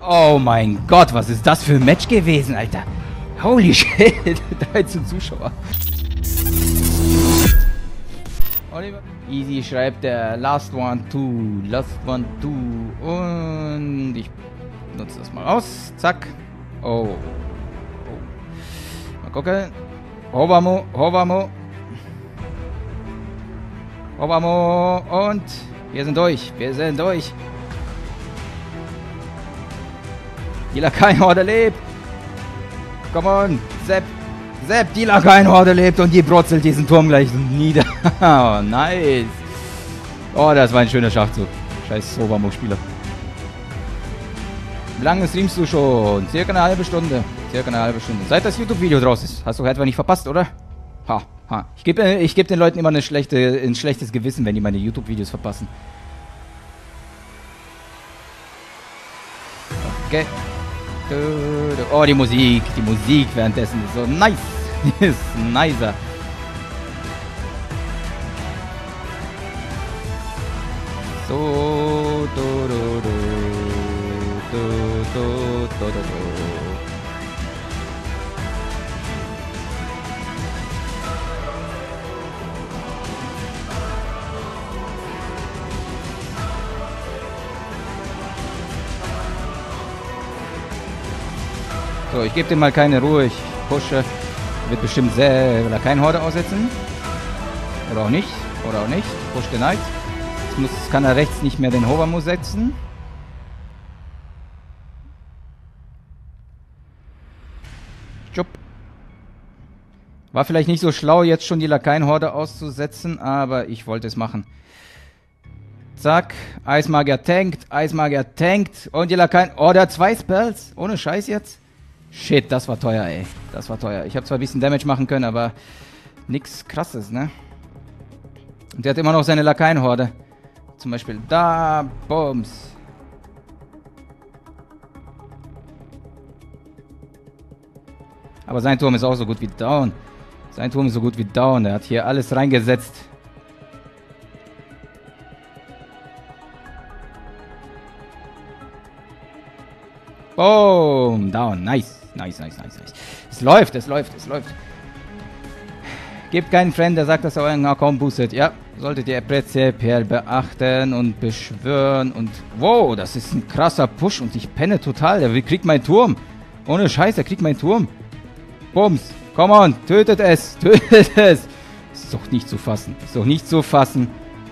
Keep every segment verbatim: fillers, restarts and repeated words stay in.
Oh mein Gott, was ist das für ein Match gewesen, Alter? Holy shit, dreizehn Zuschauer. Oliver. Easy schreibt der Last One Two, Last One Two und ich nutze das mal aus. Zack. Oh. oh. Mal gucken. Hobamo, Hobamo. Hobamo und wir sind durch, wir sind durch. Die Lakaien-Horde lebt. Come on, Sepp. Sepp, die Lakaien-Horde lebt und die brutzelt diesen Turm gleich nieder. Oh, nice. Oh, das war ein schöner Schachzug. Scheiß Hobamo-Spieler. Wie lange streamst du schon? Circa eine halbe Stunde. Circa eine halbe Stunde. Seit das YouTube-Video draus ist. Hast du etwa nicht verpasst, oder? Ha, ha. Ich gebe ich geb den Leuten immer eine schlechte, ein schlechtes Gewissen, wenn die meine YouTube-Videos verpassen. Okay. Oh, die Musik. Die Musik währenddessen ist so nice. Ist nicer. So. Do, do, do, do, do, do, do, do. So, ich gebe dem mal keine Ruhe. Ich pushe. Wird bestimmt sehr Lakaien-Horde aussetzen. Oder auch nicht. Oder auch nicht. Push denied. Jetzt muss, kann er rechts nicht mehr den Hobamo setzen. Jupp. War vielleicht nicht so schlau, jetzt schon die Lakaien-Horde auszusetzen, aber ich wollte es machen. Zack. Eismagier tankt. Eismagier tankt. Und die Lakaien... Oh, der hat zwei Spells. Ohne Scheiß jetzt. Shit, das war teuer, ey. Das war teuer. Ich habe zwar ein bisschen Damage machen können, aber nichts Krasses, ne? Und der hat immer noch seine Lakaien-Horde. Zum Beispiel da. Bums. Aber sein Turm ist auch so gut wie down. Sein Turm ist so gut wie down. Er hat hier alles reingesetzt. Boom. Down. Nice. Nice, nice, nice, nice. Es läuft, es läuft, es läuft. Gebt keinen Friend, der sagt, dass er euren Account boostet. Ja, solltet ihr prinzipiell beachten und beschwören und... Wow, das ist ein krasser Push und ich penne total. Der kriegt meinen Turm. Ohne Scheiß, er kriegt meinen Turm. Bums. Come on, tötet es, tötet es. Ist doch nicht zu fassen. Ist doch nicht zu fassen.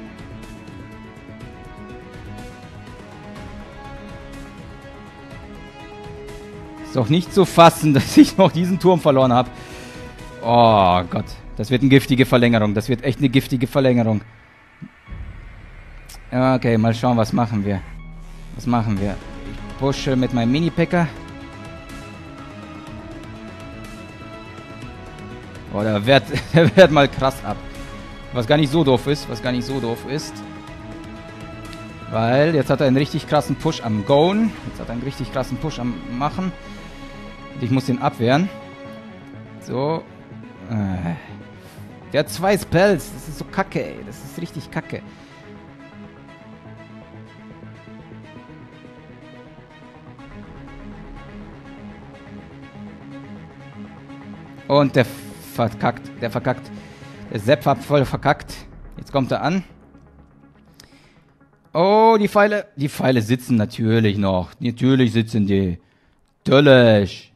Ist doch nicht zu fassen, dass ich noch diesen Turm verloren habe. Oh Gott. Das wird eine giftige Verlängerung. Das wird echt eine giftige Verlängerung. Okay, mal schauen, was machen wir. Was machen wir? Ich pushe mit meinem Mini-Packer. Oh, der wehrt, der wehrt mal krass ab. Was gar nicht so doof ist. Was gar nicht so doof ist. Weil jetzt hat er einen richtig krassen Push am Goen. Jetzt hat er einen richtig krassen Push am Machen. Und ich muss den abwehren. So. Äh. Der hat zwei Spells. Das ist so kacke, ey. Das ist richtig kacke. Und der verkackt. Der verkackt. Der Sepp hat voll verkackt. Jetzt kommt er an. Oh, die Pfeile. Die Pfeile sitzen natürlich noch. Natürlich sitzen die. Natürlich.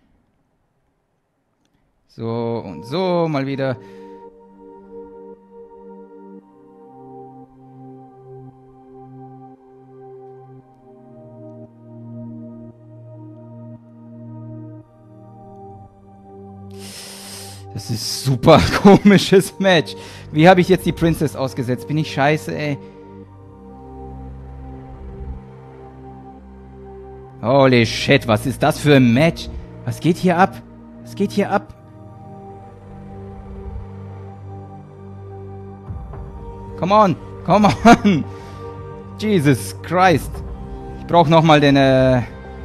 So und so. Mal wieder. Das ist super komisches Match. Wie habe ich jetzt die Princess ausgesetzt? Bin ich scheiße, ey. Holy shit, was ist das für ein Match? Was geht hier ab? Was geht hier ab? Come on, come on. Jesus Christ. Ich brauche nochmal den, äh...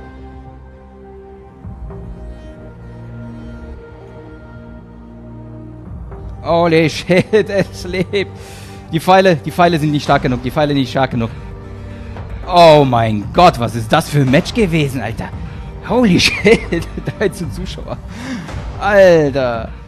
Holy shit, es lebt. Die Pfeile, die Pfeile sind nicht stark genug. Die Pfeile nicht stark genug. Oh mein Gott, was ist das für ein Match gewesen, Alter? Holy shit, dreizehn Zuschauer. Alter.